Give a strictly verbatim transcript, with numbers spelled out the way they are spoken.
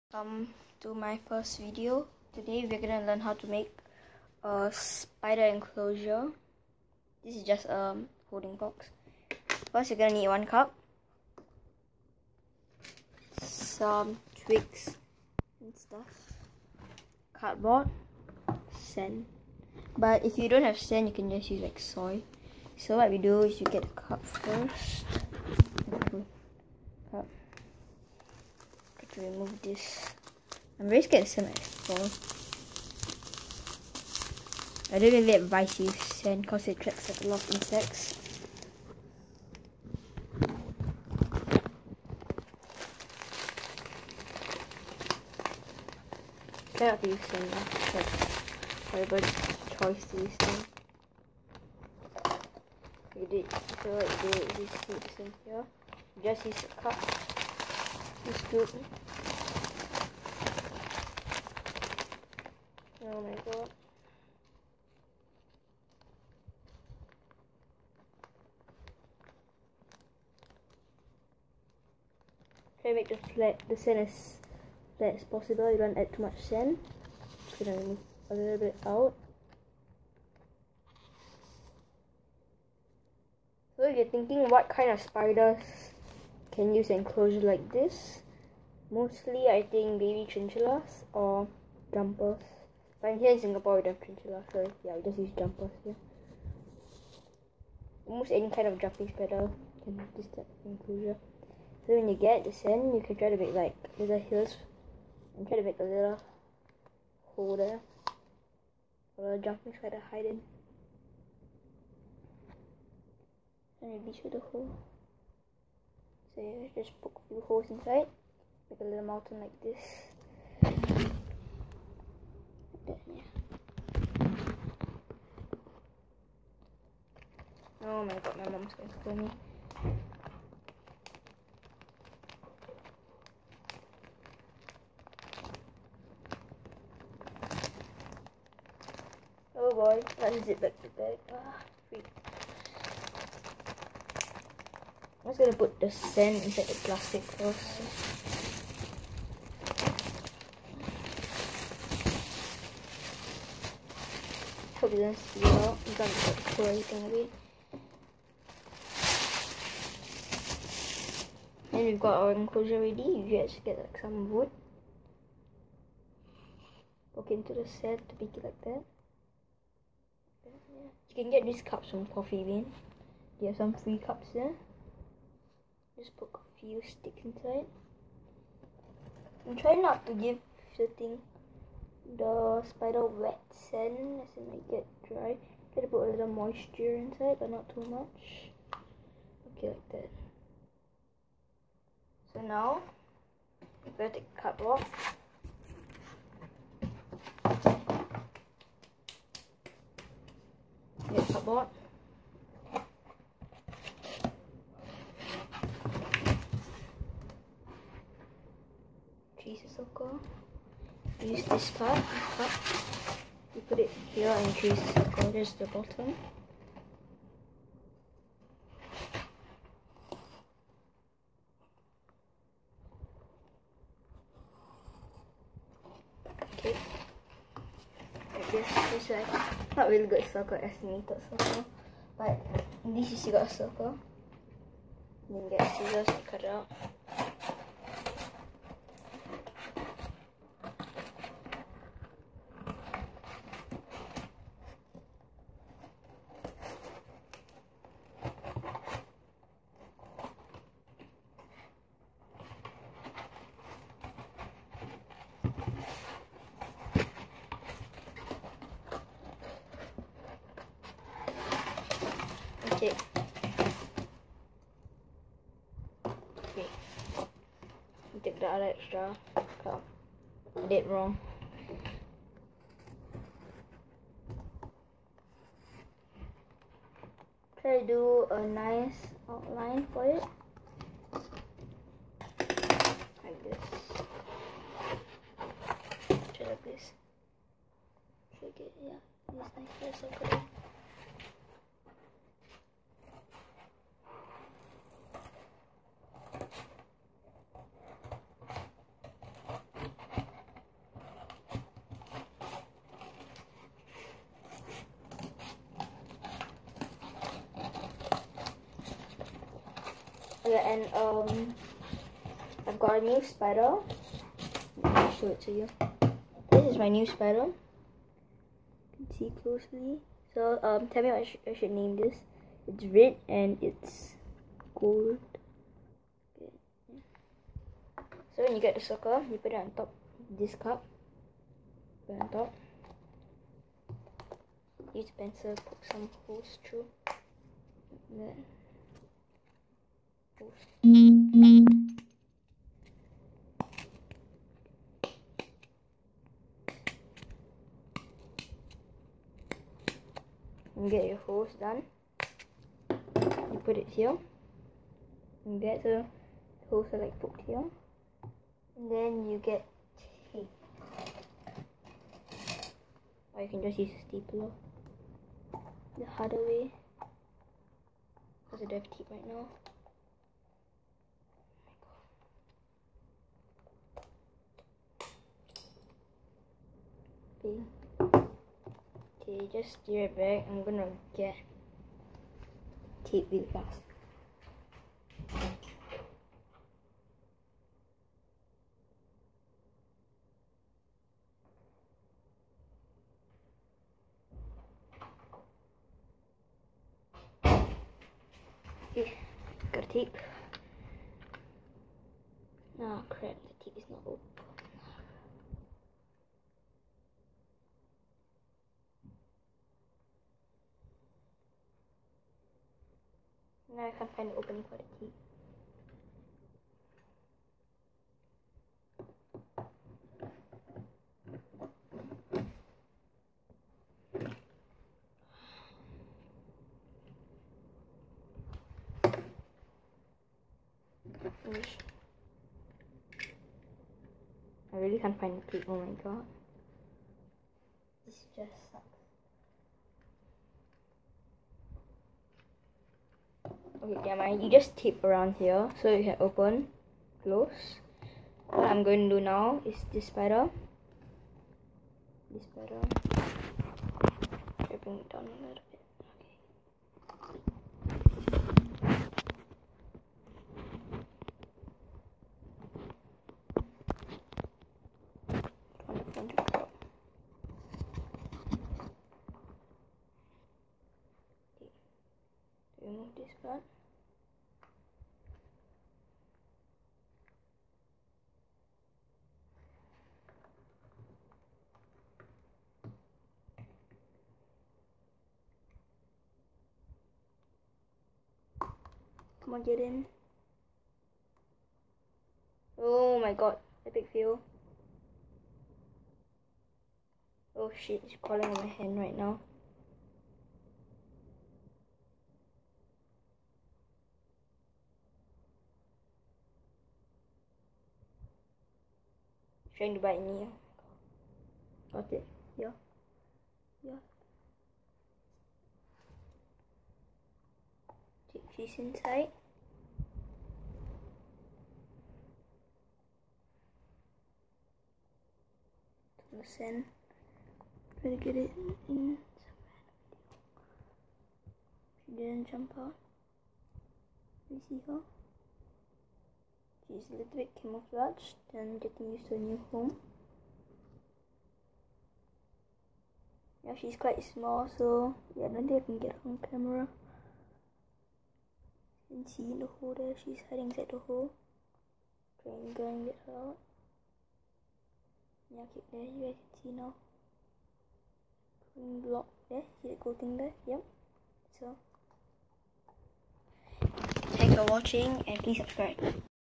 Welcome to my first video. Today we're gonna learn how to make a spider enclosure. This is just a holding box. First you're gonna need one cup, some twigs and stuff, cardboard, sand. But if you don't have sand, you can just use like soil. So what we do is you get a cup first. Cup. To remove this. I'm very scared sand might fall. I don't really advise you use sand because it attracts like a lot of insects. Try not to use sand, that's everybody's choice to use sand. You did so what you do is you see this in here. Just use a cup. This good. Oh my god. Try to make the flat the sand as flat as possible. You don't add too much sand. Just gonna remove a little bit out. So if you're thinking what kind of spiders can use an enclosure like this, mostly I think baby chinchillas or jumpers. But here in Singapore we don't have chinchillas, so yeah, we just use jumpers here. Almost any kind of jumping spider can have this type of enclosure. So when you get the sand, you can try to make like little hills and try to make a little hole there for the jumping spider hide in. And maybe through the hole. So yeah, just poke a few holes inside, make a little mountain like this. Like that, yeah. Oh my god, my mom's going to scold me. Oh boy, let's zip back the bag. Ah, freak. I'm just gonna put the sand inside the plastic first. Hope it doesn't spill out. You can't throw everything away. And we've got our enclosure ready. You just get like some wood. Poke into the sand to make it like that. You can get these cups from Coffee Bean. They have some free cups there. Just poke a few sticks inside. And try not to give the thing, the spider wet sand as it might get dry. Try to put a little moisture inside, but not too much. Okay, like that. So now, I'm going to take a cardboard. Get cardboard. Trace a circle. Use this part, cup. You put it here and trace a circle. There's the bottom. Okay. Like this. This is like not really good circle, estimated circle. But in this you see got a circle. Then get scissors and cut it out. Okay. Okay. Take the other extra cup. I did wrong. Try to do a nice outline for it. Like this. Try like this. Try to get, yeah, this nice circle. Yeah, and um, I've got a new spider. Let me show it to you. This is my new spider. You can see closely. So um, tell me what I, sh I should name this. It's red and it's gold. Okay. So when you get the circle, you put it on top of this cup. Put it on top. Use a pencil, poke some holes through. Then holes. And get your hose done. You put it here. And get the holes are like poked here. And then you get tape. Or you can just use a stapler. The harder way. Because I don't have tape right now. Okay. Okay, just steer it back. I'm gonna get tape really fast. Okay, got a tape. Oh crap, the tape is not open. Now I can't find the opening for the tape. Finish. I really can't find the tape, oh my god. This just sucks. Okay, yeah, mind. You just tape around here so you can open, close. What I'm going to do now is this spider. This spider. Try bring it down a little bit. Remove this part. Come on, get in. Oh my god, epic fail. Oh shit, it's crawling on my hand right now. Trying to bite me. Got it. Yeah. Yeah. Take this inside. Listen. Try to get it in. She didn't jump out. You see her? She's a little bit camouflaged and getting used to a new home. Yeah, she's quite small, so yeah, I don't think I can get her on camera. You can see in the hole there, she's hiding inside the hole. Try and go and get her out. Yeah, okay, there you guys can see now. Block there, see the gold thing there? Yep. So, thanks for watching and please subscribe.